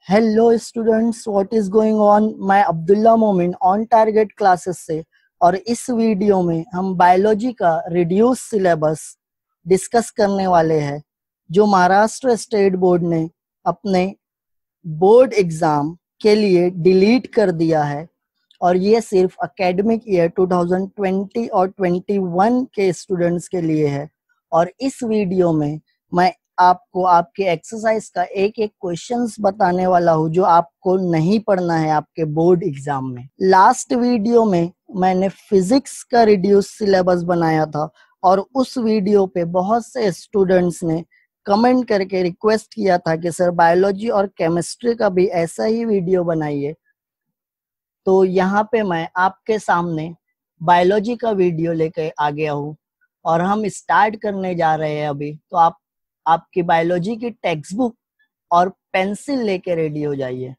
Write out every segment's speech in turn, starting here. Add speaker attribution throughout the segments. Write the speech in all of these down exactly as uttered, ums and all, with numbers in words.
Speaker 1: Hello students, what is going on. मैं अब्दुल्ला मोमिन on target classes से, और इस वीडियो में हम बायोलॉजी का रिड्यूस सिलेबस डिस्कस करने वाले हैं जो महाराष्ट्र स्टेट बोर्ड ने अपने बोर्ड एग्जाम के लिए डिलीट कर दिया है। और ये सिर्फ academic year two thousand twenty और ट्वेंटी वन के स्टूडेंट्स के लिए है। और इस वीडियो में मैं आपको आपके एक्सरसाइज का एक एक क्वेश्चंस बताने वाला हूँ जो आपको नहीं पढ़ना है आपके बोर्ड एग्जाम में। लास्ट वीडियो में मैंने फिजिक्स का रिड्यूस सिलेबस बनाया था और उस वीडियो पे बहुत से स्टूडेंट्स ने कमेंट करके रिक्वेस्ट किया था कि सर बायोलॉजी और केमिस्ट्री का भी ऐसा ही वीडियो बनाइए। तो यहाँ पे मैं आपके सामने बायोलॉजी का वीडियो लेके आ गया हूँ और हम स्टार्ट करने जा रहे हैं अभी। तो आप आपकी बायोलॉजी की टेक्स्ट बुक और पेंसिल लेके रेडी हो जाइए।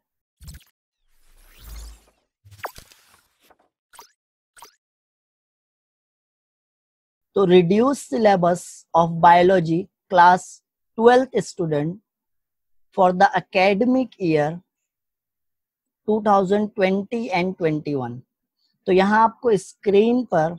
Speaker 1: तो reduce syllabus of biology class twelfth student for the academic year two thousand twenty and twenty one. तो यहाँ आपको स्क्रीन पर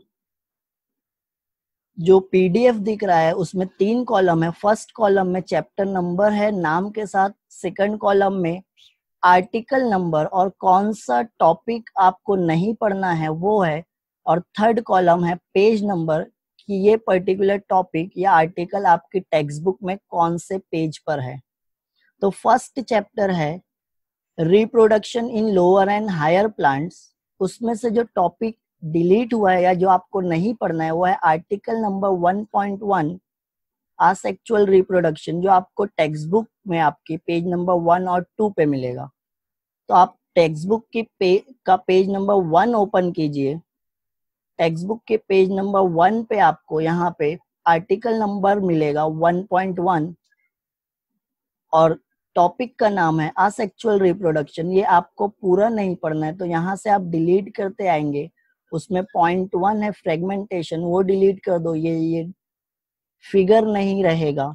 Speaker 1: जो पीडीएफ दिख रहा है उसमें तीन कॉलम है। फर्स्ट कॉलम में चैप्टर नंबर है नाम के साथ, सेकंड कॉलम में आर्टिकल नंबर और कौन सा टॉपिक आपको नहीं पढ़ना है वो है, और थर्ड कॉलम है पेज नंबर कि ये पर्टिकुलर टॉपिक या आर्टिकल आपकी टेक्स्ट बुक में कौन से पेज पर है। तो फर्स्ट चैप्टर है reproduction in lower and higher plants. उसमें से जो टॉपिक डिलीट हुआ है या जो आपको नहीं पढ़ना है वो है article number one point one asexual reproduction, जो आपको टेक्स्ट बुक में आपकी पेज नंबर वन और टू पे मिलेगा। तो आप टेक्स्ट बुक की पे, का पेज नंबर वन ओपन कीजिए। टेक्स्ट बुक के पेज नंबर वन पे आपको यहाँ पे आर्टिकल नंबर मिलेगा वन पॉइंट वन और टॉपिक का नाम है असेक्सुअल रिप्रोडक्शन। ये आपको पूरा नहीं पढ़ना है तो यहाँ से आप डिलीट करते आएंगे। उसमें पॉइंट वन है फ्रेगमेंटेशन, वो डिलीट कर दो, ये ये फिगर नहीं रहेगा।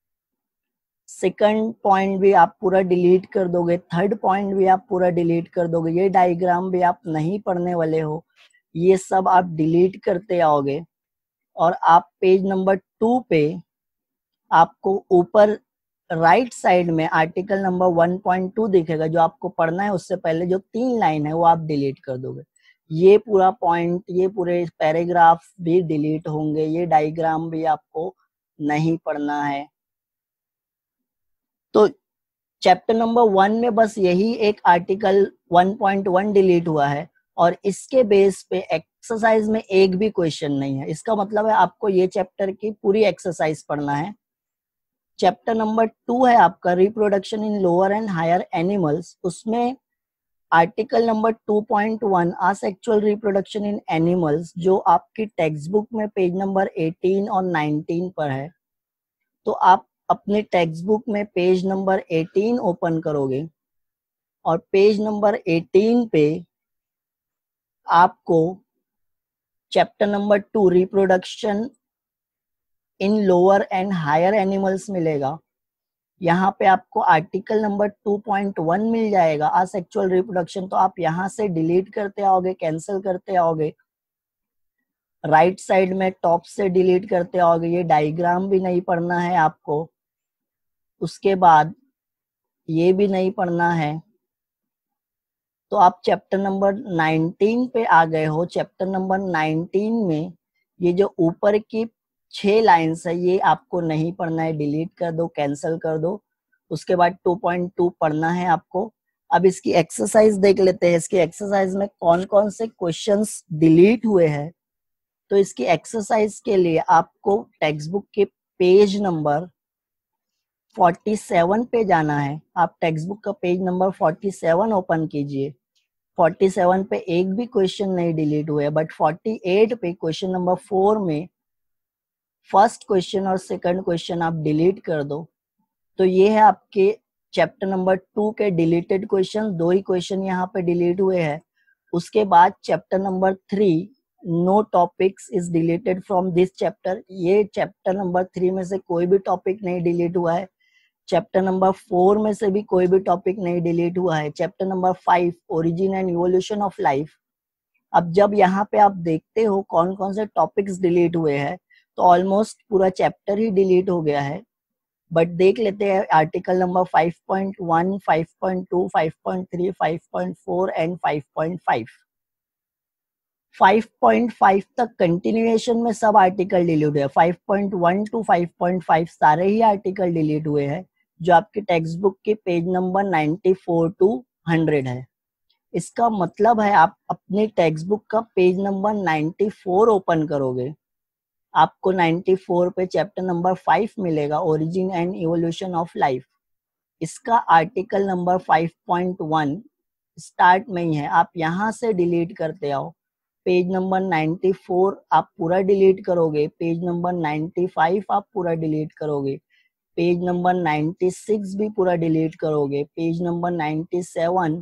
Speaker 1: सेकंड पॉइंट भी आप पूरा डिलीट कर दोगे, थर्ड पॉइंट भी आप पूरा डिलीट कर दोगे, ये डायग्राम भी आप नहीं पढ़ने वाले हो, ये सब आप डिलीट करते आओगे। और आप पेज नंबर टू पे आपको ऊपर राइट साइड में article number one point two दिखेगा, जो आपको पढ़ना है उससे पहले जो तीन लाइन है वो आप डिलीट कर दोगे। ये पूरा पॉइंट, ये पूरे पैराग्राफ भी डिलीट होंगे, ये डायग्राम भी आपको नहीं पढ़ना है। तो चैप्टर नंबर वन में बस यही एक article one point one delete हुआ है और इसके बेस पे एक्सरसाइज में एक भी क्वेश्चन नहीं है। इसका मतलब है आपको ये चैप्टर की पूरी एक्सरसाइज पढ़ना है। चैप्टर नंबर टू है आपका reproduction in lower and higher animals. उसमें article number two point one asexual reproduction in animals, जो आपकी टेक्स्ट बुक में पेज नंबर एटीन और नाइनटीन पर है। तो आप अपने टेक्स्ट बुक में पेज नंबर एटीन ओपन करोगे और पेज नंबर एटीन पे आपको chapter number two reproduction in lower and higher animals मिलेगा। यहाँ पे आपको article number two point one मिल जाएगा असेक्सुअल रिप्रोडक्शन। तो आप यहाँ से डिलीट करते आओगे, कैंसिल करते आओगे, राइट साइड में टॉप से डिलीट करते आओगे। ये डायग्राम भी नहीं पढ़ना है आपको, उसके बाद ये भी नहीं पढ़ना है। तो आप चैप्टर नंबर नाइनटीन पे आ गए हो। चैप्टर नंबर नाइनटीन में ये जो ऊपर की छह लाइन्स है ये आपको नहीं पढ़ना है, डिलीट कर दो, कैंसिल कर दो। उसके बाद टू पॉइंट टू पढ़ना है आपको। अब इसकी एक्सरसाइज देख लेते हैं, इसकी एक्सरसाइज में कौन कौन से क्वेश्चंस डिलीट हुए हैं। तो इसकी एक्सरसाइज के लिए आपको टेक्स्ट बुक के पेज नंबर फोर्टी सेवन पे जाना है। आप टेक्स्ट बुक का page number forty seven open कीजिए। फोर्टी सेवन पे एक भी क्वेश्चन नहीं डिलीट हुए, बट फोर्टी एट पे क्वेश्चन नंबर फोर में फर्स्ट क्वेश्चन और सेकंड क्वेश्चन आप डिलीट कर दो। तो ये है आपके चैप्टर नंबर टू के डिलीटेड क्वेश्चन। दो ही क्वेश्चन यहाँ पे डिलीट हुए हैं। उसके बाद chapter number three no topics is deleted from this chapter. ये चैप्टर नंबर थ्री में से कोई भी टॉपिक नहीं डिलीट हुआ है। चैप्टर नंबर फोर में से भी कोई भी टॉपिक नहीं डिलीट हुआ है। Chapter number five origin and evolution of life. अब जब यहाँ पे आप देखते हो कौन कौन से टॉपिक्स डिलीट हुए हैं, तो ऑलमोस्ट पूरा चैप्टर ही डिलीट हो गया है। बट देख लेते हैं article number five point one, five point two, five point three, five point four and five point five. Five point five तक कंटिन्यूएशन में सब आर्टिकल डिलीट हुए। Five point one to five point five सारे ही article delete हुए हैं, जो आपके टेक्स्ट बुक के page number ninety four to hundred है। इसका मतलब है आप अपने टेक्स्ट बुक का page number ninety four open करोगे, आपको नाइंटी फोर पे चैप्टर नंबर फाइव मिलेगा, origin and evolution of life. इसका article number five point one start में ही है, आप यहाँ से डिलीट करते आओ। पेज नंबर नाइंटी फोर आप पूरा डिलीट करोगे, पेज नंबर नाइंटी फाइव आप पूरा डिलीट करोगे, पेज नंबर नाइंटी सिक्स भी पूरा डिलीट करोगे, page number ninety seven,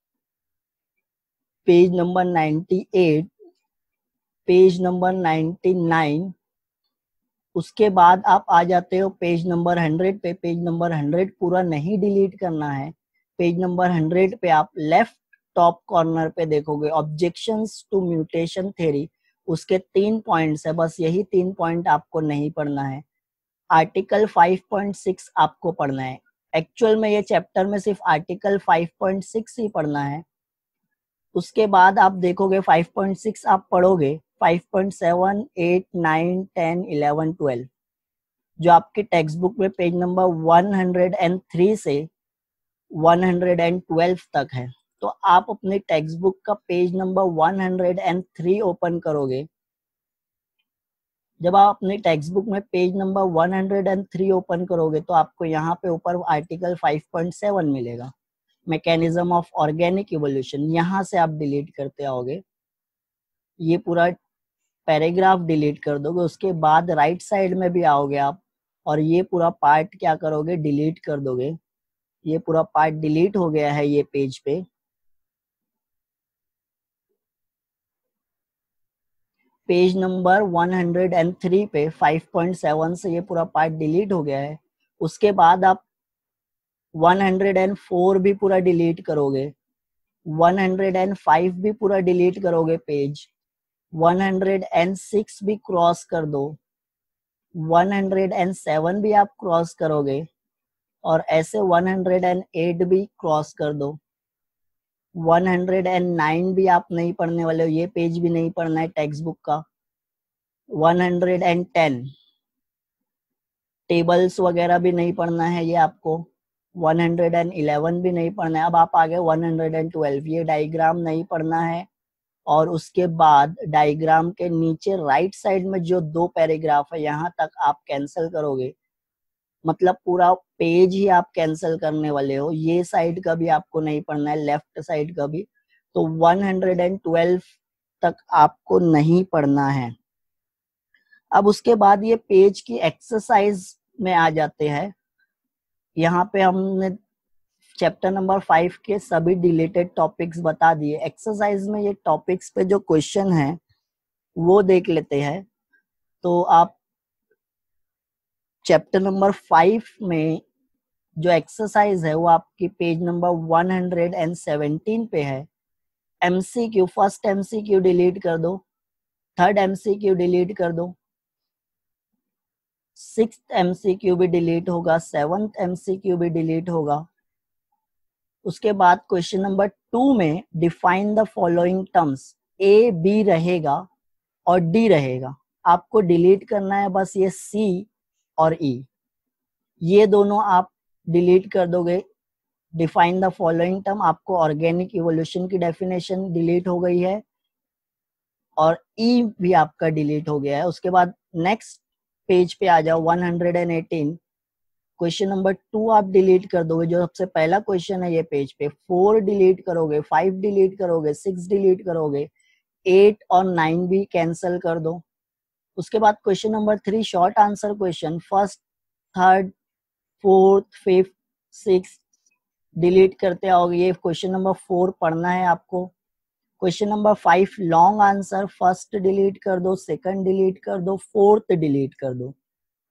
Speaker 1: page number ninety eight, page number ninety nine. उसके बाद आप आ जाते हो पेज नंबर हंड्रेड पे। पेज नंबर हंड्रेड पूरा नहीं डिलीट करना है। पेज नंबर हंड्रेड पे आप लेफ्ट टॉप कॉर्नर पे देखोगे ऑब्जेक्शंस टू म्यूटेशन थ्योरी। उसके तीन पॉइंट्स है, बस यही तीन पॉइंट आपको नहीं पढ़ना है। आर्टिकल फाइव पॉइंट सिक्स आपको पढ़ना है। एक्चुअल में ये चैप्टर में सिर्फ आर्टिकल फाइव पॉइंट सिक्स ही पढ़ना है। उसके बाद आप देखोगे फाइव पॉइंट सिक्स आप पढ़ोगे, five point seven, eight, nine, ten, eleven, twelve जो आपके टेक्स्ट बुक में page number one hundred three से वन हंड्रेड ट्वेल्व तक है। तो आप अपने टेक्स्ट बुक का page number one hundred three open करोगे। जब आप अपने टेक्स्ट बुक में page number one hundred three open करोगे तो आपको यहाँ पे ऊपर आर्टिकल फाइव पॉइंट सेवन मिलेगा, मैकेनिज्म ऑफ ऑर्गेनिक इवोल्यूशन। यहाँ से आप डिलीट करते आओगे, ये पूरा पैराग्राफ डिलीट कर दोगे। उसके बाद राइट साइड में भी आओगे आप और ये पूरा पार्ट क्या करोगे, डिलीट कर दोगे। ये पूरा पार्ट डिलीट हो गया है ये पेज पे। Page number one hundred three पे फाइव पॉइंट सेवन से ये पूरा पार्ट डिलीट हो गया है। उसके बाद आप वन हंड्रेड फोर भी पूरा डिलीट करोगे, वन हंड्रेड फाइव भी पूरा डिलीट करोगे पेज, वन हंड्रेड सिक्स भी क्रॉस कर दो, वन हंड्रेड सेवन भी आप क्रॉस करोगे और ऐसे वन हंड्रेड एट भी क्रॉस कर दो। वन हंड्रेड नाइन भी आप नहीं पढ़ने वाले हो, ये पेज भी नहीं पढ़ना है टेक्स्ट बुक का। वन हंड्रेड टेन टेबल्स वगैरह भी नहीं पढ़ना है ये आपको। वन हंड्रेड इलेवन भी नहीं पढ़ना है। अब आप आगे वन हंड्रेड ट्वेल्व, ये डायग्राम नहीं पढ़ना है। और उसके बाद डायग्राम के नीचे राइट साइड में जो दो पैराग्राफ है यहाँ तक आप कैंसिल करोगे, मतलब पूरा पेज ही आप कैंसिल करने वाले हो। ये साइड का भी आपको नहीं पढ़ना है, लेफ्ट साइड का भी। तो वन हंड्रेड ट्वेल्व तक आपको नहीं पढ़ना है। अब उसके बाद ये पेज की एक्सरसाइज में आ जाते हैं। यहाँ पे हमने चैप्टर नंबर फाइव के सभी डिलीटेड टॉपिक्स बता दिए। एक्सरसाइज में ये टॉपिक्स पे जो क्वेश्चन है वो देख लेते हैं। तो आप चैप्टर नंबर फाइव में जो एक्सरसाइज है वो आपकी page number one hundred seventeen पे है। एमसीक्यू, फर्स्ट एमसीक्यू डिलीट कर दो, थर्ड एमसीक्यू डिलीट कर दो, सिक्स्थ एमसीक्यू भी डिलीट होगा, सेवंथ एमसीक्यू भी डिलीट होगा। उसके बाद क्वेश्चन नंबर टू में define the following terms, A B रहेगा और डी रहेगा। आपको डिलीट करना है बस ये सी और ई, ये दोनों आप डिलीट कर दोगे। डिफाइन द फॉलोइंग टर्म, आपको ऑर्गेनिक इवोल्यूशन की डेफिनेशन डिलीट हो गई है और ई भी आपका डिलीट हो गया है। उसके बाद नेक्स्ट पेज पे आ जाओ, one hundred eighteen. Question number two आप डिलीट कर दोगे, जो सबसे पहला क्वेश्चन है ये पेज पे। फोर डिलीट करोगे, फाइव डिलीट करोगे, सिक्स डिलीट करोगे, एट और नाइन भी कैंसिल कर दो। उसके बाद question number three short answer question, first, third, fourth, fifth, six delete करते आओगे। ये क्वेश्चन नंबर फोर पढ़ना है आपको। Question number five long answer, first delete कर दो, सेकंड डिलीट कर दो, फोर्थ डिलीट कर दो।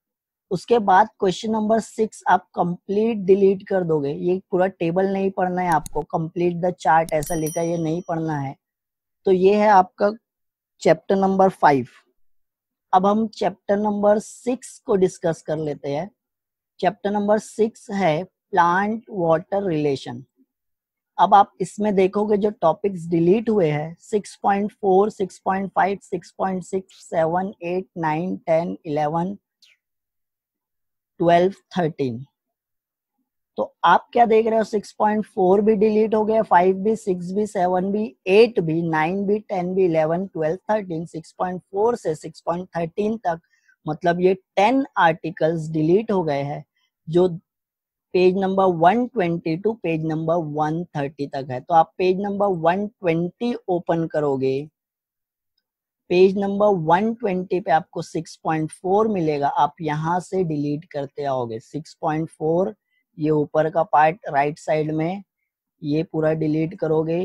Speaker 1: उसके बाद क्वेश्चन नंबर सिक्स आप कंप्लीट डिलीट कर दोगे। ये पूरा टेबल नहीं पढ़ना है आपको, कंप्लीट द चार्ट ऐसा लिखा है, ये नहीं पढ़ना है। तो ये है आपका चैप्टर नंबर फाइव। अब हम चैप्टर नंबर सिक्स को डिस्कस कर लेते हैं। चैप्टर नंबर सिक्स है प्लांट वाटर रिलेशन। अब आप इसमें देखोगे जो टॉपिक्स डिलीट हुए हैं six point four, six point five, six point six, seven, eight, nine, ten, eleven, twelve, thirteen. तो आप क्या देख रहे हो, सिक्स पॉइंट फोर भी डिलीट हो गया, फाइव भी, सिक्स भी, सेवन भी, एट भी, नाइन भी, टेन भी, eleven, twelve, thirteen. Six point four से सिक्स पॉइंट थर्टीन तक मतलब ये टेन आर्टिकल्स डिलीट हो गए हैं जो page number one twenty to page number one thirty तक है। तो आप page number one twenty open करोगे, पेज नंबर वन ट्वेंटी पे आपको सिक्स पॉइंट फोर मिलेगा। आप यहाँ से डिलीट करते आओगे सिक्स पॉइंट फोर, ये ऊपर का पार्ट राइट साइड में ये पूरा डिलीट करोगे,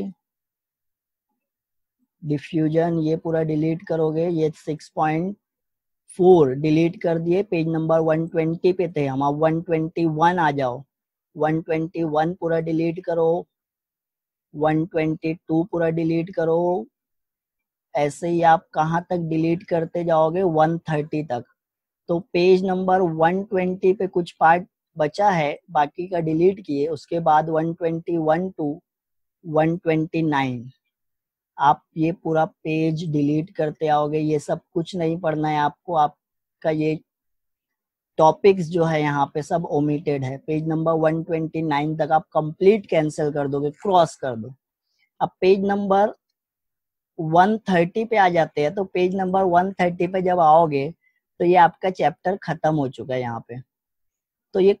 Speaker 1: डिफ्यूजन ये पूरा डिलीट करोगे। ये सिक्स पॉइंट फोर डिलीट कर दिए, पेज नंबर वन ट्वेंटी पे थे हम, अब वन ट्वेंटी वन आ जाओ, वन ट्वेंटी वन पूरा डिलीट करो, वन ट्वेंटी टू पूरा डिलीट करो। ऐसे ही आप कहाँ तक डिलीट करते जाओगे, वन थर्टी तक। तो पेज नंबर वन ट्वेंटी पे कुछ पार्ट बचा है, बाकी का डिलीट किए। उसके बाद one twenty one to one twenty nine आप ये पूरा पेज डिलीट करते आओगे। ये सब कुछ नहीं पढ़ना है आपको, आपका ये टॉपिक्स जो है यहाँ पे सब ओमिटेड है। Page number one twenty nine तक आप कंप्लीट कैंसिल कर दोगे, क्रॉस कर दो। अब पेज नंबर वन थर्टी पे आ जाते हैं। तो पेज नंबर वन थर्टी पे जब आओगे तो ये आपका चैप्टर खत्म हो चुका है यहाँ पे। तो ये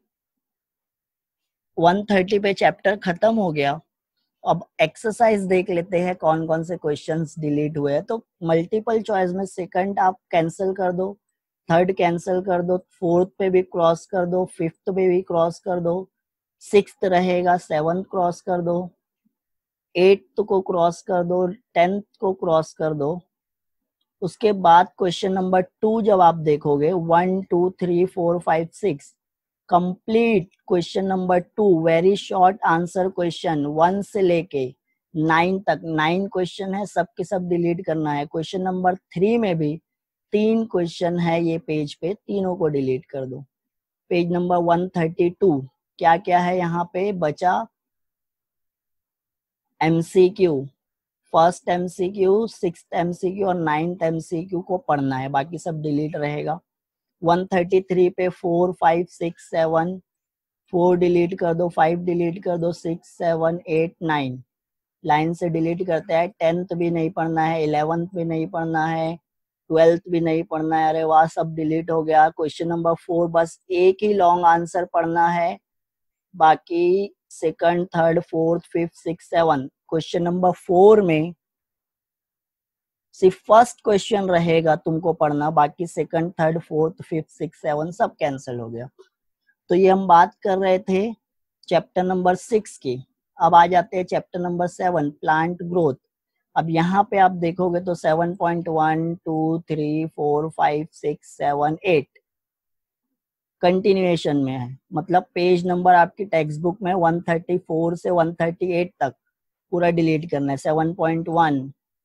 Speaker 1: वन थर्टी पे चैप्टर खत्म हो गया। अब एक्सरसाइज देख लेते हैं कौन कौन से क्वेश्चंस डिलीट हुए हैं। तो मल्टीपल चॉइस में सेकंड आप कैंसिल कर दो, थर्ड कैंसिल कर दो, फोर्थ पे भी क्रॉस कर दो, फिफ्थ पे भी क्रॉस कर दो, सिक्स्थ रहेगा, सेवंथ क्रॉस कर दो, एट्थ को क्रॉस कर दो, टेंथ को क्रॉस कर दो। उसके बाद क्वेश्चन नंबर टू जब आप देखोगे, one two three four five six complete question number two, very short answer question one से लेके नाइन तक, नाइन क्वेश्चन है, सब के सब डिलीट करना है। क्वेश्चन नंबर थ्री में भी तीन क्वेश्चन है ये पेज पे, तीनों को डिलीट कर दो। Page number one thirty two क्या क्या है यहाँ पे बचा, MCQ, first MCQ, sixth MCQ और नाइन्थ एमसीक्यू को पढ़ना है, बाकी सब डिलीट रहेगा। वन थर्टी थ्री पे four, five, six, seven, four delete कर दो, फाइव डिलीट कर दो, six, seven, eight, nine line से डिलीट करते हैं। टेंथ भी नहीं पढ़ना है, इलेवेंथ भी नहीं पढ़ना है, ट्वेल्थ भी नहीं पढ़ना है। अरे वाह, सब डिलीट हो गया। क्वेश्चन नंबर फोर बस एक ही लॉन्ग आंसर पढ़ना है, बाकी second, third, fourth, fifth, six, seven. Question number four में सिर्फ फर्स्ट क्वेश्चन रहेगा तुमको पढ़ना, बाकी second, third, fourth, fifth, six, seven सब कैंसिल हो गया। तो ये हम बात कर रहे थे चैप्टर नंबर सिक्स की। अब आ जाते हैं chapter number seven, plant growth. अब यहाँ पे आप देखोगे तो seven point one, two, three, four, five, six, seven, eight continuation में है। मतलब पेज नंबर आपकी टेक्स्ट बुक में वन थर्टी फोर से वन थर्टी एट तक पूरा डिलीट करना है। सेवन पॉइंट वन,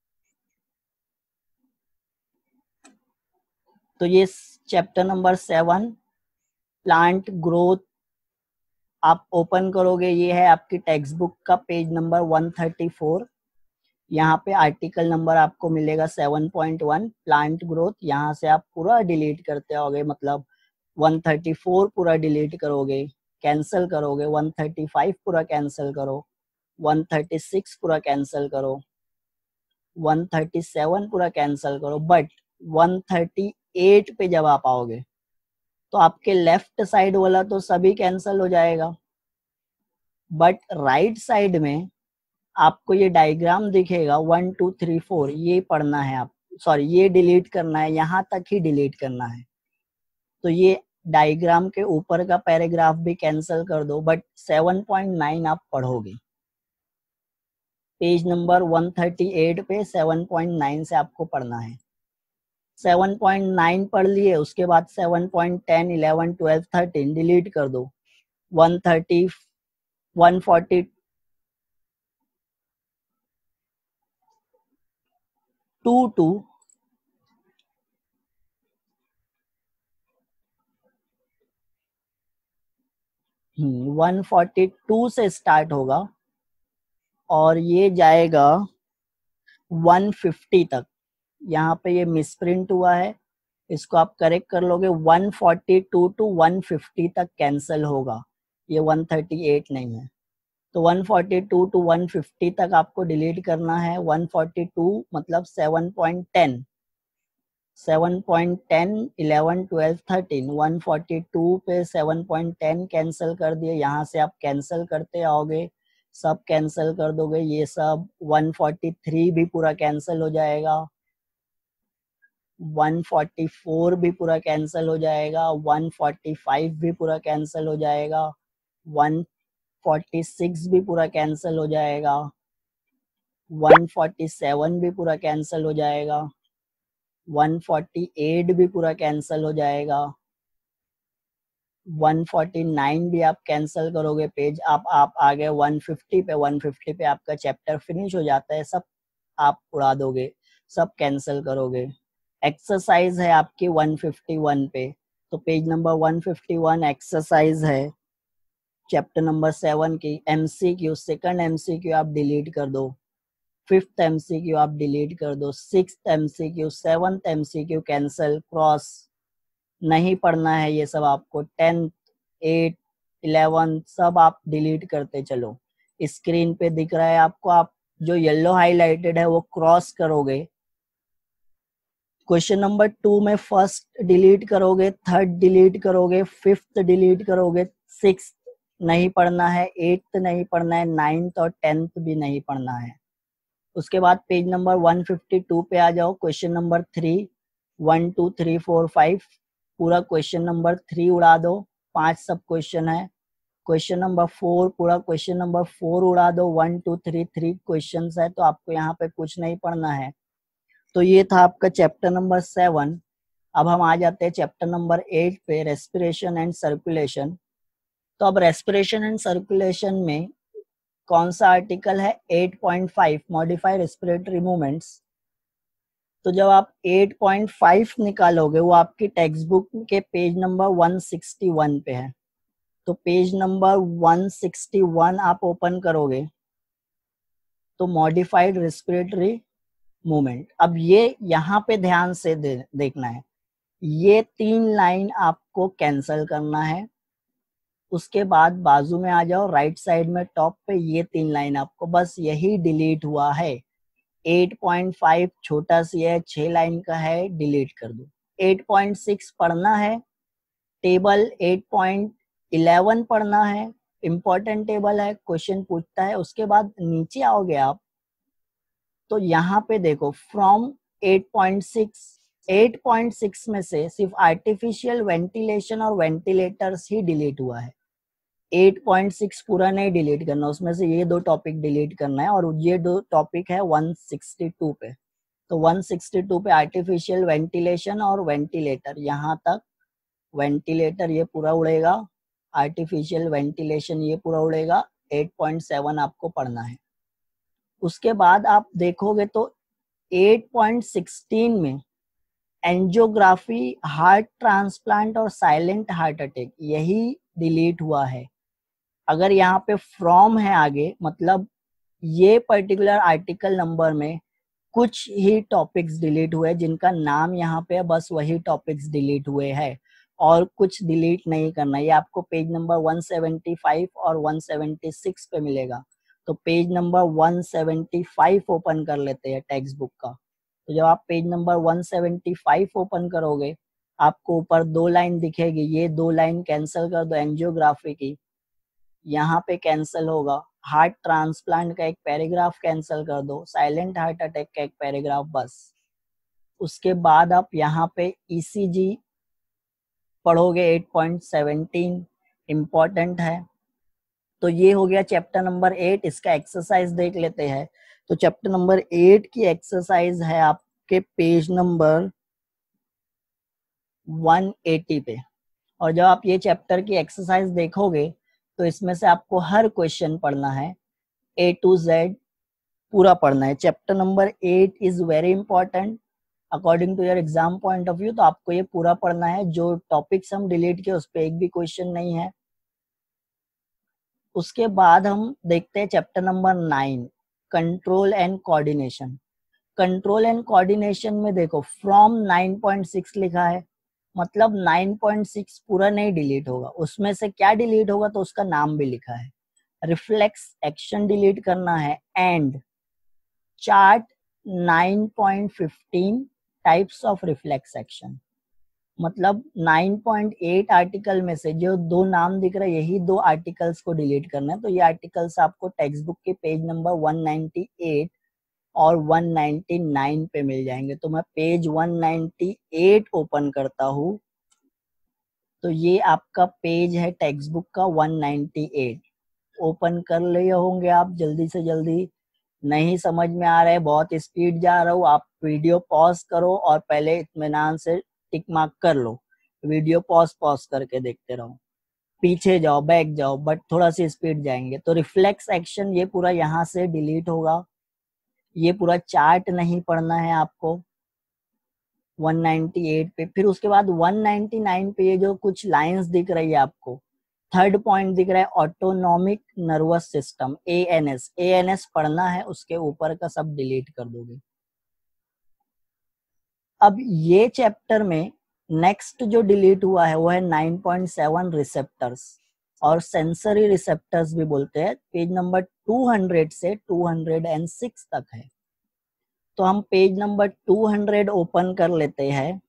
Speaker 1: तो ये chapter number seven plant growth आप ओपन करोगे, ये है आपकी टेक्स्ट बुक का page number one thirty four. यहाँ पे आर्टिकल नंबर आपको मिलेगा seven point one plant growth. यहाँ से आप पूरा डिलीट करते होगे, मतलब वन थर्टी फोर पूरा डिलीट करोगे, कैंसिल करोगे, वन थर्टी फाइव पूरा कैंसिल करो, वन थर्टी सिक्स पूरा कैंसिल करो, वन थर्टी सेवन पूरा कैंसिल करो। बट वन थर्टी एट पे जब आप आओगे तो आपके लेफ्ट साइड वाला तो सभी कैंसिल हो जाएगा, बट राइट साइड में आपको ये डायग्राम दिखेगा वन टू थ्री फोर, ये पढ़ना है आप, सॉरी ये डिलीट करना है, यहाँ तक ही डिलीट करना है। तो ये डायग्राम के ऊपर का पैराग्राफ भी कैंसिल कर दो, बट सेवन पॉइंट नाइन आप पढ़ोगे। Page number one thirty eight पे सेवन पॉइंट नाइन से आपको पढ़ना है। सेवन पॉइंट नाइन पढ़ लिए, उसके बाद seven point ten, eleven, twelve, thirteen delete कर दो। One thirty, one forty two to one forty two से स्टार्ट होगा और ये जाएगा वन फिफ्टी तक। यहाँ पे ये मिसप्रिंट हुआ है, इसको आप करेक्ट कर लोगे। One forty two to one fifty तक कैंसिल होगा, ये वन थर्टी एट नहीं है। तो one forty two to one fifty तक आपको डिलीट करना है। वन फोर्टी टू मतलब seven point ten, seven point ten, eleven, twelve, thirteen, one forty two पे सेवन पॉइंट टेन कैंसिल कर दिए। यहाँ से आप कैंसिल करते आओगे, सब कैंसिल कर दोगे, ये सब। वन फोर्टी थ्री भी पूरा कैंसिल हो जाएगा, वन फोर्टी फोर भी पूरा कैंसिल हो जाएगा, वन फोर्टी फाइव भी पूरा कैंसिल हो जाएगा, वन फोर्टी सिक्स भी पूरा कैंसिल हो जाएगा, वन फोर्टी सेवन भी पूरा कैंसिल हो जाएगा, वन फोर्टी एट भी पूरा कैंसिल हो जाएगा, वन फोर्टी नाइन भी आप कैंसिल करोगे पेज, आप आप आ गए वन फिफ्टी पे। वन फिफ्टी पे आपका चैप्टर फिनिश हो जाता है, सब आप उड़ा दोगे, सब कैंसिल करोगे। एक्सरसाइज है आपकी वन फिफ्टी वन पे, तो page number one fifty one exercise है चैप्टर नंबर सेवन की। एमसीक्यू, सेकंड एमसीक्यू आप डिलीट कर दो, फिफ्थ एमसीक्यू आप डिलीट कर दो, sixth MCQ, seventh MCQ cancel, cross, नहीं पढ़ना है ये सब आपको। टेंथ, एट, इलेवन सब आप डिलीट करते चलो। स्क्रीन पे दिख रहा है आपको, आप जो येलो हाईलाइटेड है वो क्रॉस करोगे। क्वेश्चन नंबर टू में फर्स्ट डिलीट करोगे, थर्ड डिलीट करोगे, फिफ्थ डिलीट करोगे, सिक्स्थ नहीं पढ़ना है, एट्थ नहीं पढ़ना है, नाइन्थ और टेंथ भी नहीं पढ़ना है। उसके बाद page number one fifty two पे आ जाओ। Question number three, one two three four five, पूरा क्वेश्चन नंबर थ्री उड़ा दो, पांच सब क्वेश्चन है। क्वेश्चन नंबर फोर, पूरा क्वेश्चन नंबर फोर उड़ा दो, one two three three question है, तो आपको यहाँ पे कुछ नहीं पढ़ना है। तो ये था आपका चैप्टर नंबर सेवन। अब हम आ जाते हैं चैप्टर नंबर एट पे, रेस्पिरेशन एंड सर्कुलेशन। तो अब रेस्पिरेशन एंड सर्कुलेशन में कौन सा आर्टिकल है? Eight point five, modify respiratory movements. तो जब आप एट पॉइंट फाइव निकालोगे वो आपकी टेक्स्ट बुक के page number one sixty one पे है। तो page number one sixty one आप ओपन करोगे तो मॉडिफाइड रेस्पिरेटरी मूवमेंट। अब ये यहाँ पे ध्यान से दे, देखना है, ये तीन लाइन आपको कैंसिल करना है। उसके बाद बाजू में आ जाओ, राइट साइड में टॉप पे ये तीन लाइन आपको बस यही डिलीट हुआ है। एट पॉइंट फाइव छोटा सी है, छह लाइन का है, डिलीट कर दो। एट पॉइंट सिक्स पढ़ना है, टेबल एट पॉइंट इलेवन पढ़ना है, इंपॉर्टेंट टेबल है, क्वेश्चन पूछता है। उसके बाद नीचे आओगे आप तो यहाँ पे देखो from eight point six, eight point six में से सिर्फ आर्टिफिशियल वेंटिलेशन और वेंटिलेटर्स ही डिलीट हुआ है। एट पॉइंट सिक्स पूरा नहीं डिलीट करना, उसमें से ये दो टॉपिक डिलीट करना है, और ये दो टॉपिक है वन सिक्सटी टू पे। तो वन सिक्सटी टू पे आर्टिफिशियल वेंटिलेशन और वेंटिलेटर, यहाँ तक वेंटिलेटर ये पूरा उड़ेगा, आर्टिफिशियल वेंटिलेशन ये पूरा उड़ेगा। एट पॉइंट सेवन आपको पढ़ना है। उसके बाद आप देखोगे तो एट पॉइंट सिक्सटीन में एंजियोग्राफी, हार्ट ट्रांसप्लांट और साइलेंट हार्ट अटैक यही डिलीट हुआ है। अगर यहाँ पे फ्रॉम है आगे, मतलब ये पर्टिकुलर आर्टिकल नंबर में कुछ ही टॉपिक्स डिलीट हुए जिनका नाम यहाँ पे बस वही टॉपिक्स डिलीट हुए हैं, और कुछ डिलीट नहीं करना। ये आपको page number one seventy five और वन सेवेंटी सिक्स पे मिलेगा। तो page number one seventy five open कर लेते हैं टेक्स्ट बुक का। तो जब आप page number one seventy five open करोगे आपको ऊपर दो लाइन दिखेगी, ये दो लाइन कैंसिल कर दो एंजियोग्राफी की, यहाँ पे कैंसिल होगा। हार्ट ट्रांसप्लांट का एक पैराग्राफ कैंसिल कर दो, साइलेंट हार्ट अटैक का एक पैराग्राफ बस। उसके बाद आप यहाँ पे ईसीजी पढ़ोगे, एट पॉइंट सेवनटीन इम्पॉर्टेंट है। तो ये हो गया चैप्टर नंबर एट। इसका एक्सरसाइज देख लेते हैं। तो चैप्टर नंबर एट की एक्सरसाइज है आपके पेज नंबर वन एटी पे। और जब आप ये चैप्टर की एक्सरसाइज देखोगे तो इसमें से आपको हर क्वेश्चन पढ़ना है, ए टू जेड पूरा पढ़ना है। Chapter number eight is very important according to your exam point of view, तो आपको ये पूरा पढ़ना है। जो टॉपिक्स हम डिलीट किए उस पर एक भी क्वेश्चन नहीं है। उसके बाद हम देखते हैं chapter number nine, control and coordination. Control and coordination में देखो फ्रॉम नाइन पॉइंट सिक्स लिखा है, मतलब नाइन पॉइंट सिक्स पूरा नहीं डिलीट होगा, उसमें से क्या डिलीट होगा तो उसका नाम भी लिखा है। रिफ्लेक्स एक्शन डिलीट करना है and chart nine point fifteen types of reflex action. मतलब नाइन पॉइंट एट आर्टिकल में से जो दो नाम दिख रहे हैं यही दो आर्टिकल्स को डिलीट करना है। तो ये आर्टिकल्स आपको टेक्स्ट बुक के page number one ninety eight और वन नाइंटी नाइन पे मिल जाएंगे। तो मैं page one ninety eight open करता हूँ, तो ये आपका पेज है टेक्स्ट बुक का वन नाइंटी एट। ओपन कर लिए होंगे आप जल्दी से जल्दी। नहीं समझ में आ रहा है, बहुत स्पीड जा रहा हूँ, आप वीडियो पॉज करो और पहले इत्मीनान से टिक मार्क कर लो। वीडियो पॉज पॉज करके देखते रहो, पीछे जाओ बैक जाओ, बट थोड़ा सी स्पीड जाएंगे। तो रिफ्लेक्स एक्शन ये पूरा यहाँ से डिलीट होगा, ये पूरा चार्ट नहीं पढ़ना है आपको वन नाइंटी एट पे। फिर उसके बाद वन नाइंटी नाइन पे ये जो कुछ लाइंस दिख रही है आपको, थर्ड पॉइंट दिख रहा है autonomic nervous system, A N S. A N S पढ़ना है, उसके ऊपर का सब डिलीट कर दोगे। अब ये चैप्टर में नेक्स्ट जो डिलीट हुआ है वो है नाइन पॉइंट सेवन रिसेप्टर्स, और सेंसरी रिसेप्टर्स भी बोलते हैं। पेज नंबर टू हंड्रेड से टू हंड्रेड सिक्स तक है। तो हम page number two hundred open कर लेते हैं।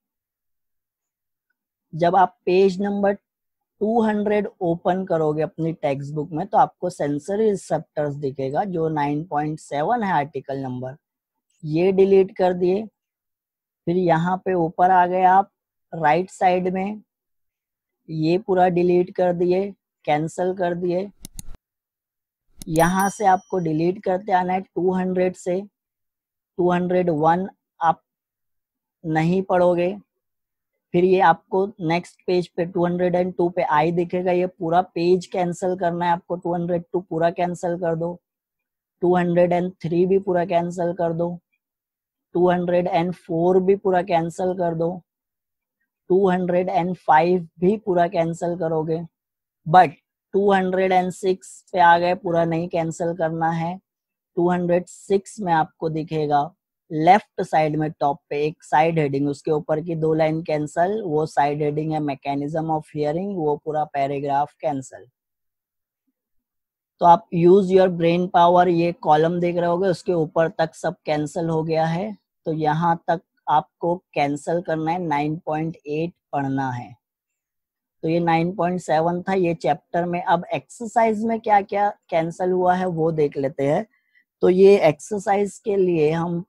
Speaker 1: जब आप page number two hundred open करोगे अपनी टेक्स्ट बुक में तो आपको सेंसरी रिसेप्टर्स दिखेगा, जो नाइन पॉइंट सेवन है आर्टिकल नंबर, ये डिलीट कर दिए। फिर यहाँ पे ऊपर आ गए आप राइट साइड में, ये पूरा डिलीट कर दिए, कैंसल कर दिए। यहाँ से आपको डिलीट करते आना है टू हंड्रेड से टू हंड्रेड वन आप नहीं पढ़ोगे। फिर ये आपको नेक्स्ट पेज पे टू हंड्रेड टू पे आई दिखेगा, ये पूरा पेज कैंसिल करना है आपको। टू हंड्रेड टू पूरा कैंसिल कर दो, टू हंड्रेड थ्री भी पूरा कैंसिल कर दो, टू हंड्रेड फोर भी पूरा कैंसिल कर दो, टू हंड्रेड फाइव भी पूरा कैंसिल करोगे। बट टू हंड्रेड सिक्स पे आ गए, पूरा नहीं कैंसिल करना है। टू हंड्रेड सिक्स में आपको दिखेगा लेफ्ट साइड में टॉप पे एक साइड हेडिंग, उसके ऊपर की दो लाइन कैंसल, वो साइड हेडिंग है मैकेनिज्म ऑफ हियरिंग, वो पूरा पैराग्राफ कैंसल। तो आप यूज योर ब्रेन पावर, ये कॉलम देख रहे होगे उसके ऊपर तक सब कैंसल हो गया है। तो यहाँ तक आपको कैंसल करना है, नाइन पॉइंट एट पढ़ना है। तो ये नाइन पॉइंट सेवन था ये चैप्टर में। अब एक्सरसाइज में क्या क्या कैंसल हुआ है वो देख लेते हैं। तो ये एक्सरसाइज के लिए हम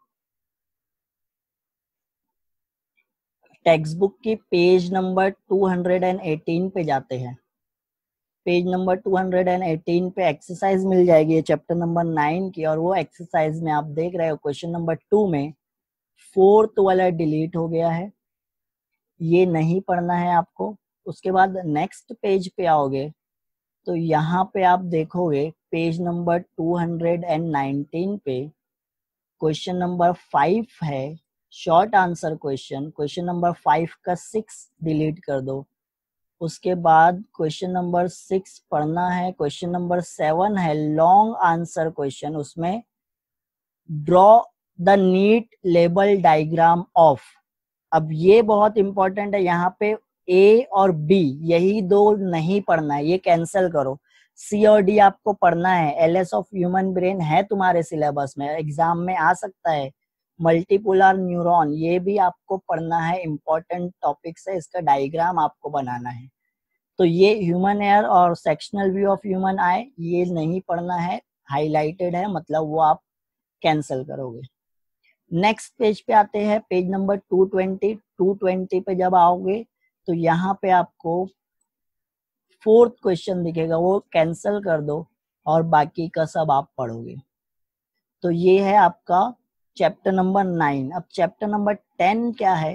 Speaker 1: टेक्स्ट बुक की page number two hundred eighteen पे जाते हैं। Page number two hundred eighteen पे एक्सरसाइज मिल जाएगी ये चैप्टर नंबर नाइन की, और वो एक्सरसाइज में आप देख रहे हो क्वेश्चन नंबर टू में फोर्थ वाला डिलीट हो गया है, ये नहीं पढ़ना है आपको। उसके बाद नेक्स्ट पेज पे आओगे तो यहाँ पे आप देखोगे page number two hundred nineteen पे क्वेश्चन नंबर फाइव है, short answer question. Question number five का सिक्स डिलीट कर दो। उसके बाद क्वेश्चन नंबर सिक्स पढ़ना है। क्वेश्चन नंबर सेवन है लॉन्ग आंसर क्वेश्चन, उसमें draw the neat label diagram of. अब ये बहुत इंपॉर्टेंट है, यहाँ पे ए और बी यही दो नहीं पढ़ना है, ये कैंसिल करो। सी और डी आपको पढ़ना है। एलएस ऑफ ह्यूमन ब्रेन है तुम्हारे सिलेबस में, एग्जाम में आ सकता है। मल्टीपोलर न्यूरॉन ये भी आपको पढ़ना है, इंपॉर्टेंट टॉपिक्स है, इसका डायग्राम आपको बनाना है। तो ये ह्यूमन एयर और sectional view of human eye ये नहीं पढ़ना है, हाईलाइटेड है, मतलब वो आप कैंसिल करोगे। नेक्स्ट पेज पे आते हैं, page number two twenty. Two twenty पे जब आओगे तो यहाँ पे आपको फोर्थ क्वेश्चन दिखेगा, वो कैंसिल कर दो और बाकी का सब आप पढ़ोगे। तो ये है आपका चैप्टर नंबर नाइन। अब चैप्टर नंबर टेन क्या है,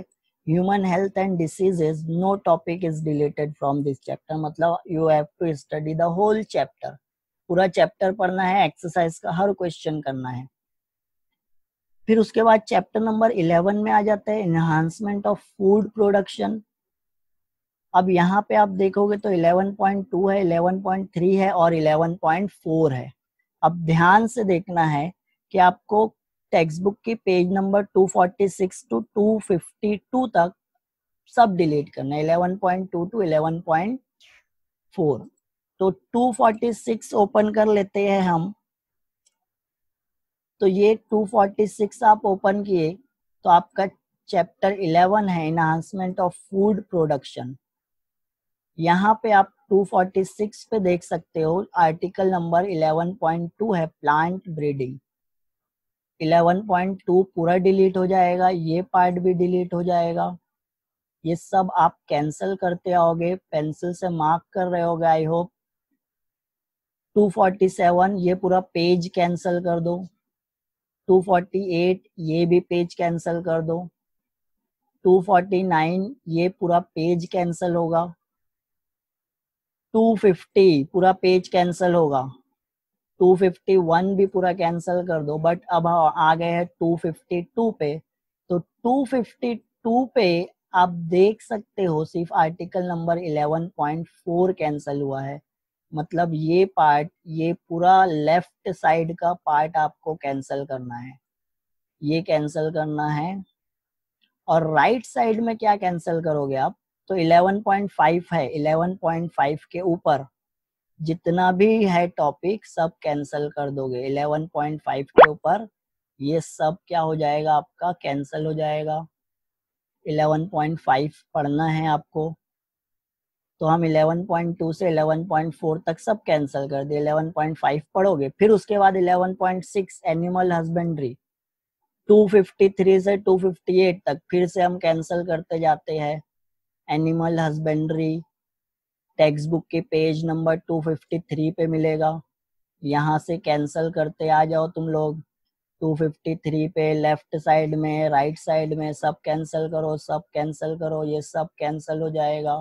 Speaker 1: human health and diseases, no topic is deleted from this chapter, मतलब you have to study the whole chapter, पूरा चैप्टर पढ़ना है, एक्सरसाइज का हर क्वेश्चन करना है। फिर उसके बाद चैप्टर नंबर इलेवन में आ जाता है एनहांसमेंट ऑफ फूड प्रोडक्शन। अब यहाँ पे आप देखोगे तो इलेवन पॉइंट टू है, इलेवन पॉइंट थ्री है और इलेवन पॉइंट फोर है। अब ध्यान से देखना है कि आपको टेक्स्ट बुक की page number two forty six to two fifty two तक सब डिलीट करना है, eleven point two to eleven point four. तो टू फोर्टी सिक्स ओपन कर लेते हैं हम। तो ये टू फोर्टी सिक्स आप ओपन किए तो आपका चैप्टर इलेवन है एनहांसमेंट ऑफ फूड प्रोडक्शन। यहाँ पे आप टू फोर्टी सिक्स पे देख सकते हो article number eleven point two है plant breeding. Eleven point two पूरा डिलीट हो जाएगा, ये पार्ट भी डिलीट हो जाएगा। ये सब आप कैंसिल करते आओगे, पेंसिल से मार्क कर रहे होगे I hope. Two forty seven ये पूरा पेज कैंसिल कर दो। टू फोर्टी एट ये भी पेज कैंसिल कर दो। टू फोर्टी नाइन ये पूरा पेज कैंसिल होगा। टू फिफ्टी पूरा पेज कैंसिल होगा। टू फिफ्टी वन भी पूरा कैंसिल कर दो। बट अब आ गए हैं टू फिफ्टी टू पे। तो टू फिफ्टी टू पे आप देख सकते हो सिर्फ article number eleven point four cancel हुआ है, मतलब ये पार्ट, ये पूरा लेफ्ट साइड का पार्ट आपको कैंसिल करना है, ये कैंसिल करना है। और राइट साइड में क्या कैंसिल करोगे आप, तो इलेवन पॉइंट फाइव है, इलेवन पॉइंट फाइव के ऊपर जितना भी है टॉपिक सब कैंसिल कर दोगे। इलेवन पॉइंट फाइव के ऊपर ये सब क्या हो जाएगा, आपका कैंसिल हो जाएगा। इलेवन पॉइंट फाइव पढ़ना है आपको, तो हम इलेवन पॉइंट टू से इलेवन पॉइंट फोर तक सब कैंसिल कर दिए। इलेवन पॉइंट फाइव पढ़ोगे, फिर उसके बाद eleven point six animal husbandry, two fifty three से टू फिफ्टी एट तक फिर से हम कैंसिल करते जाते हैं। एनिमल हस्बेंड्री टेक्स्ट बुक के page number two fifty three पे मिलेगा, यहाँ से कैंसिल करते आ जाओ तुम लोग। टू फिफ्टी थ्री पे लेफ्ट साइड में, राइट साइड में सब कैंसिल करो, सब कैंसिल करो, ये सब कैंसिल हो जाएगा।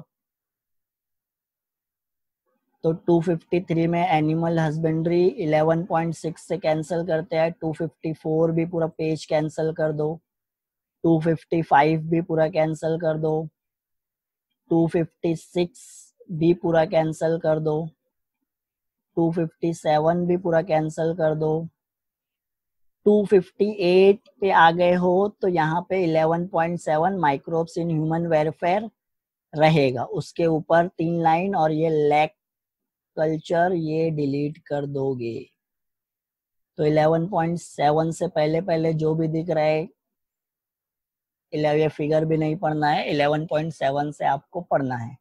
Speaker 1: तो टू फिफ्टी थ्री में animal husbandry eleven point six से कैंसिल करते हैं। टू फिफ्टी फोर भी पूरा पेज कैंसिल कर दो। टू फिफ्टी फाइव भी पूरा कैंसिल कर दो। टू फिफ्टी सिक्स भी पूरा कैंसिल कर दो। टू फिफ्टी सेवन भी पूरा कैंसिल कर दो। टू फिफ्टी एट पे आ गए हो तो यहाँ पे eleven point seven microbes in human welfare रहेगा, उसके ऊपर तीन लाइन और ये लैक कल्चर ये डिलीट कर दोगे। तो इलेवन पॉइंट सेवन से पहले पहले जो भी दिख रहा है, ये फिगर भी नहीं पढ़ना है, इलेवन पॉइंट सेवन से आपको पढ़ना है।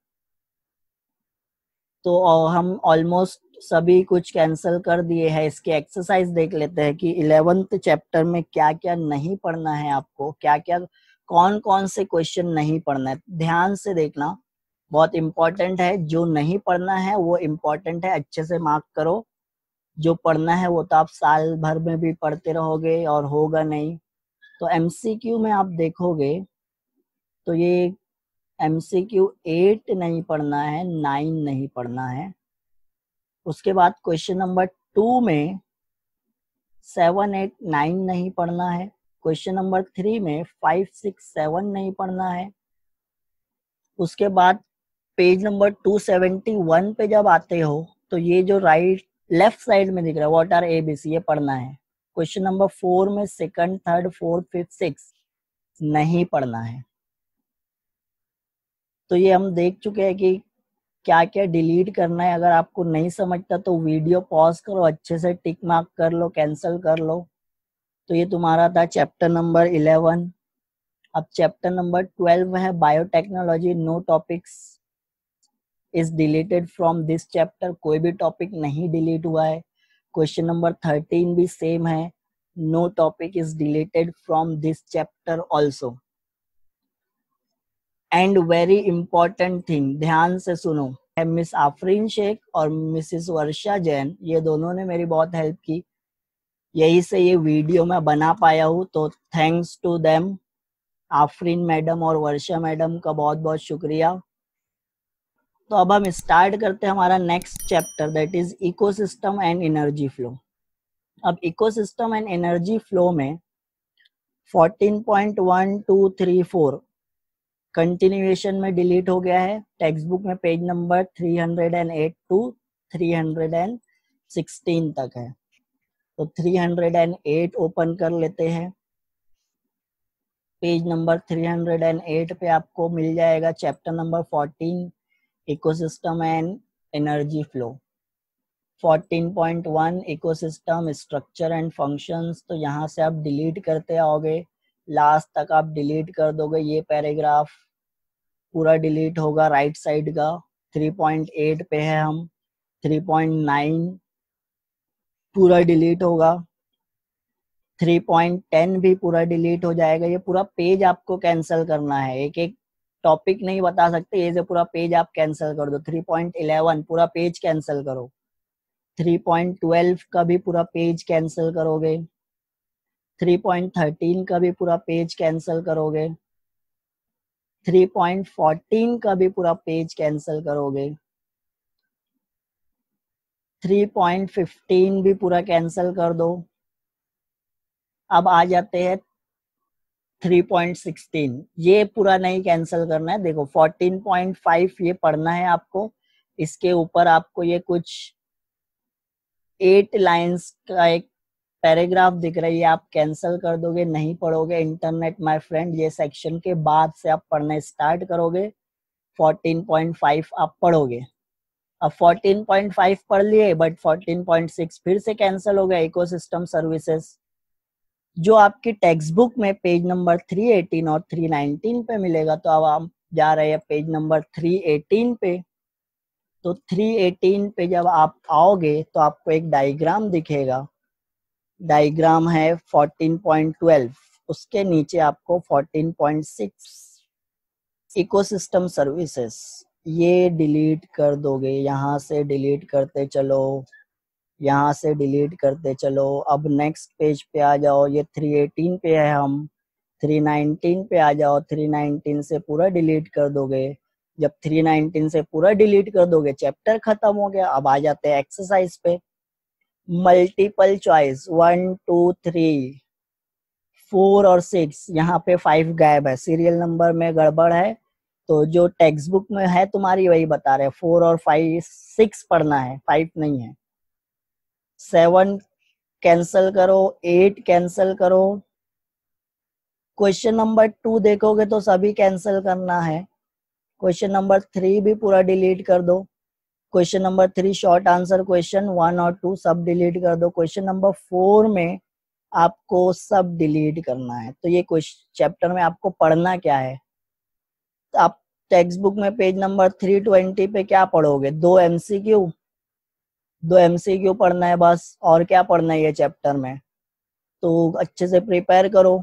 Speaker 1: तो हम ऑलमोस्ट सभी कुछ कैंसिल कर दिए हैं। इसके एक्सरसाइज देख लेते हैं कि इलेवेंथ चैप्टर में क्या क्या नहीं पढ़ना है आपको, क्या क्या कौन कौन से क्वेश्चन नहीं पढ़ना है। ध्यान से देखना, बहुत इम्पोर्टेंट है। जो नहीं पढ़ना है वो इम्पोर्टेंट है, अच्छे से मार्क करो। जो पढ़ना है वो तो आप साल भर में भी पढ़ते रहोगे और होगा नहीं। तो एमसीक्यू में आप देखोगे तो ये एमसीक्यू एट नहीं पढ़ना है, नाइन नहीं पढ़ना है। उसके बाद क्वेश्चन नंबर टू में सेवन एट नाइन नहीं पढ़ना है। क्वेश्चन नंबर थ्री में फाइव सिक्स सेवन नहीं पढ़ना है। उसके बाद page number two seventy one पे जब आते हो तो ये जो राइट लेफ्ट साइड में दिख रहा है व्हाट आर एबीसी, ये पढ़ना है। क्वेश्चन नंबर फोर में second third fourth fifth six नहीं पढ़ना है। तो ये हम देख चुके हैं कि क्या क्या डिलीट करना है। अगर आपको नहीं समझता तो वीडियो पॉज करो, अच्छे से टिक मार्क कर लो, कैंसिल कर लो। तो ये तुम्हारा था चैप्टर नंबर इलेवन। अब चैप्टर नंबर ट्वेल्व है biotechnology, no topics is deleted from this chapter, कोई भी टॉपिक नहीं डिलीट हुआ है। क्वेश्चन नंबर थर्टीन भी सेम है, no topic is deleted from this chapter also. And very important thing, ध्यान से सुनो, मिस आफरीन शेख और मिसिस वर्षा जैन, ये दोनों ने मेरी बहुत हेल्प की, यही से ये वीडियो मैं बना पाया हूँ, तो thanks to them. Afreen madam और वर्षा मैडम का बहुत बहुत शुक्रिया। तो अब हम स्टार्ट करते हैं हमारा next chapter, that is ecosystem and energy flow. अब इकोसिस्टम एंड एनर्जी फ्लो में fourteen point one two three four continuation में डिलीट हो गया है। टेक्स्ट बुक में page number three hundred eight to three hundred sixteen तक है। तो थ्री हंड्रेड एट ओपन कर लेते हैं। Page number three hundred eight पे आपको मिल जाएगा chapter number fourteen, ecosystem and energy flow. Fourteen point one ecosystem structure and functions, तो यहाँ से आप डिलीट करते आओगे, लास्ट तक आप डिलीट कर दोगे। ये पैराग्राफ पूरा डिलीट होगा राइट साइड का। थ्री पॉइंट एट पे है हम, थ्री पॉइंट नाइन पूरा डिलीट होगा, थ्री पॉइंट टेन भी पूरा डिलीट हो जाएगा। ये पूरा पेज आपको कैंसिल करना है, एक एक टॉपिक नहीं बता सकते, ये से पूरा पेज आप कैंसिल कर दो। थ्री पॉइंट इलेवन पूरा पेज कैंसिल करो, थ्री पॉइंट ट्वेल्व का भी पूरा पेज कैंसिल करोगे, थ्री पॉइंट थर्टीन का भी पूरा पेज कैंसिल करोगे, थ्री पॉइंट फोर्टीन का भी पूरा पेज कैंसिल करोगे, थ्री पॉइंट फिफ्टीन भी पूरा कैंसिल कर दो। अब आ जाते हैं थ्री पॉइंट सिक्सटीन, ये पूरा नहीं कैंसिल करना है। देखो फोर्टीन पॉइंट फाइव ये पढ़ना है आपको, इसके ऊपर आपको ये कुछ एट लाइंस का एक पैराग्राफ दिख रही है, आप कैंसिल कर दोगे, नहीं पढ़ोगे। इंटरनेट माय फ्रेंड ये सेक्शन के बाद से आप पढ़ना स्टार्ट करोगे, फोर्टीन पॉइंट फाइव आप पढ़ोगे। अब फोर्टीन पॉइंट फाइव पढ़ लिए, बट फोर्टीन पॉइंट सिक्स फिर से कैंसिल हो गया, इकोसिस्टम सर्विसेज, जो आपकी टेक्स्ट बुक में पेज नंबर थ्री एटीन और थ्री नाइनटीन पे मिलेगा। तो अब हम जा रहे हैं पेज नंबर थ्री एटीन पे। तो थ्री एटीन पे जब आप आओगे तो आपको एक डायग्राम दिखेगा, डायग्राम है फोर्टीन पॉइंट ट्वेल्व, उसके नीचे आपको fourteen point six ecosystem services, ये डिलीट कर दोगे। यहाँ से डिलीट करते चलो, यहाँ से डिलीट करते चलो। अब नेक्स्ट पेज पे आ जाओ, ये थ्री एटीन पे है हम, थ्री नाइनटीन पे आ जाओ, थ्री नाइनटीन से पूरा डिलीट कर दोगे। जब थ्री नाइनटीन से पूरा डिलीट कर दोगे चैप्टर खत्म हो गया। अब आ जाते हैं एक्सरसाइज पे, multiple choice one two three four और सिक्स, यहाँ पे फाइव गायब है, सीरियल नंबर में गड़बड़ है, तो जो टेक्स्ट बुक में है तुम्हारी वही बता रहे हैं। फोर और फाइव, सिक्स पढ़ना है, फाइव नहीं है। सेवन कैंसिल करो, एट कैंसिल करो। क्वेश्चन नंबर टू देखोगे तो सभी कैंसिल करना है। क्वेश्चन नंबर थ्री भी पूरा डिलीट कर दो। Question number three short answer question one और टू सब डिलीट कर दो। क्वेश्चन नंबर फोर में आपको सब डिलीट करना है। तो ये क्वेश्चन चैप्टर में आपको पढ़ना क्या है, तो आप टेक्स्ट बुक में पेज नंबर थ्री ट्वेंटी पे क्या पढ़ोगे, दो एमसीक्यू, दो एमसीक्यू पढ़ना है बस, और क्या पढ़ना है ये चैप्टर में। तो अच्छे से प्रिपेयर करो।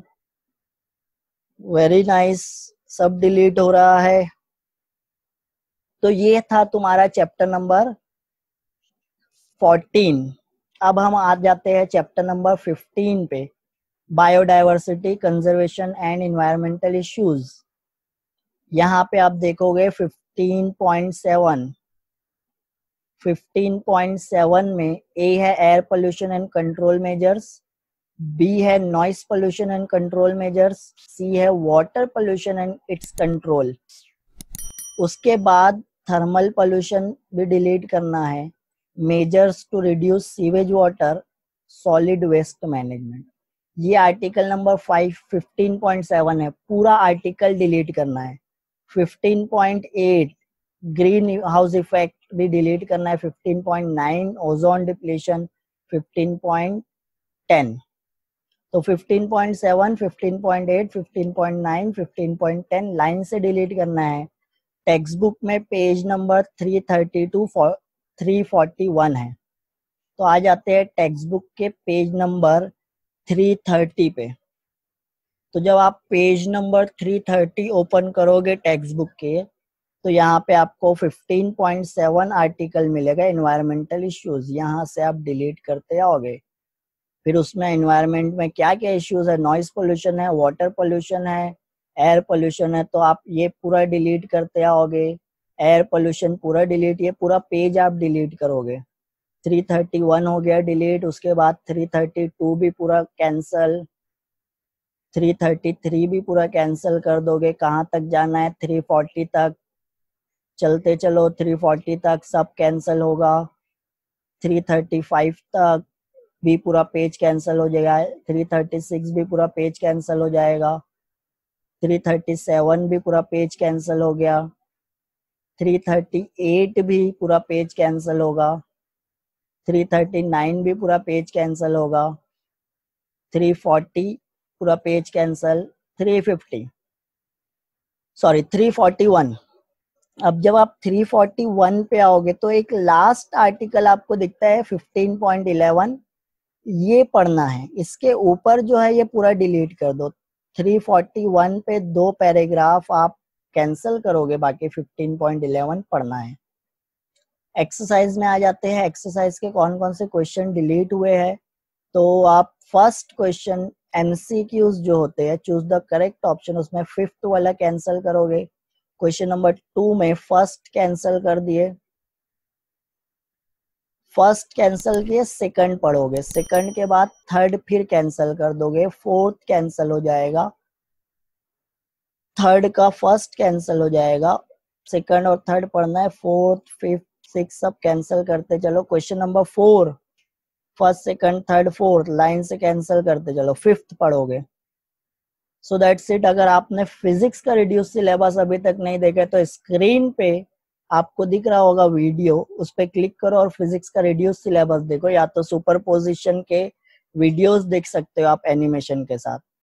Speaker 1: वेरी नाइस, सब डिलीट हो रहा है। तो ये था तुम्हारा चैप्टर नंबर फोर्टीन। अब हम आ जाते हैं चैप्टर नंबर फिफ्टीन पे, biodiversity conservation and environmental issues. यहाँ पे आप देखोगे fifteen point seven, fifteen point seven में ए है air pollution and control measures, B है noise pollution and control measures, C है water pollution and its control. उसके बाद थर्मल पोल्यूशन भी डिलीट करना है, measures to reduce sewage water, solid waste management. ये article number five fifteen point seven है, पूरा आर्टिकल डिलीट करना है। Fifteen point eight greenhouse effect भी डिलीट करना है। Fifteen point nine ozone depletion, fifteen point ten. तो fifteen point seven, fifteen point eight, fifteen point nine, fifteen point ten line से delete करना है। Text book में page number three thirty two three forty one है। तो आ जाते हैं टेक्स्ट बुक के पेज नंबर थ्री थर्टी पे। तो जब आप page number three thirty open करोगे टेक्स्ट बुक के, तो यहाँ पे आपको फिफ्टीन पॉइंट सेवन आर्टिकल मिलेगा, एनवायरमेंटल इश्यूज। यहाँ से आप डिलीट करते आओगे। फिर उसमें एनवायरमेंट में क्या क्या इश्यूज है, नॉइस पोल्यूशन है, वाटर पोल्यूशन है, एयर पोल्यूशन है तो आप ये पूरा डिलीट करते आओगे, एयर पोल्यूशन पूरा डिलीट, ये पूरा पेज आप डिलीट करोगे। थ्री थर्टी वन हो गया डिलीट, उसके बाद थ्री थर्टी टू भी पूरा कैंसल, थ्री थर्टी थ्री भी पूरा कैंसल कर दोगे। कहाँ तक जाना है? थ्री फोर्टी तक, चलते चलो थ्री फोर्टी तक सब कैंसल होगा। थ्री थर्टी फाइव तक भी पूरा पेज कैंसल हो जाएगा, थ्री थर्टी सिक्स भी पूरा पेज कैंसल हो जाएगा, थ्री थर्टी सेवन भी पूरा पेज कैंसल हो गया, थ्री थर्टी एट भी पूरा पेज कैंसल होगा, थ्री थर्टी नाइन भी पूरा पेज कैंसल होगा, थ्री फोर्टी पूरा page cancel, three fifty sorry three forty one. अब जब आप थ्री फोर्टी वन पे आओगे तो एक लास्ट आर्टिकल आपको दिखता है फिफ्टीन पॉइंट इलेवन, ये पढ़ना है। इसके ऊपर जो है ये पूरा डिलीट कर दो। थ्री फोर्टी वन पे दो पैराग्राफ आप कैंसिल करोगे, बाकी फिफ्टीन पॉइंट इलेवन पढ़ना है। एक्सरसाइज में आ जाते हैं। एक्सरसाइज के कौन कौन से क्वेश्चन डिलीट हुए हैं, तो आप फर्स्ट क्वेश्चन एमसीक्यूज जो होते हैं, चूज द करेक्ट ऑप्शन, उसमें फिफ्थ वाला कैंसिल करोगे। क्वेश्चन नंबर टू में फर्स्ट कैंसिल कर दिए, फर्स्ट कैंसिल किए, सेकंड पढ़ोगे, सेकंड के बाद थर्ड फिर कैंसिल कर दोगे, फोर्थ कैंसिल हो जाएगा, थर्ड का फर्स्ट कैंसिल हो जाएगा, सेकंड और थर्ड पढ़ना है, फोर्थ फिफ्थ सिक्स सब कैंसिल करते चलो। Question number four, first second third fourth line से कैंसिल करते चलो, फिफ्थ पढ़ोगे। So that's it. अगर आपने फिजिक्स का रिड्यूस सिलेबस अभी तक नहीं देखा तो स्क्रीन पे आपको दिख रहा होगा वीडियो, उस पर क्लिक करो और फिजिक्स का रिड्यूस सिलेबस देखो, या तो सुपरपोजिशन के वीडियोस देख सकते हो आप एनिमेशन के साथ।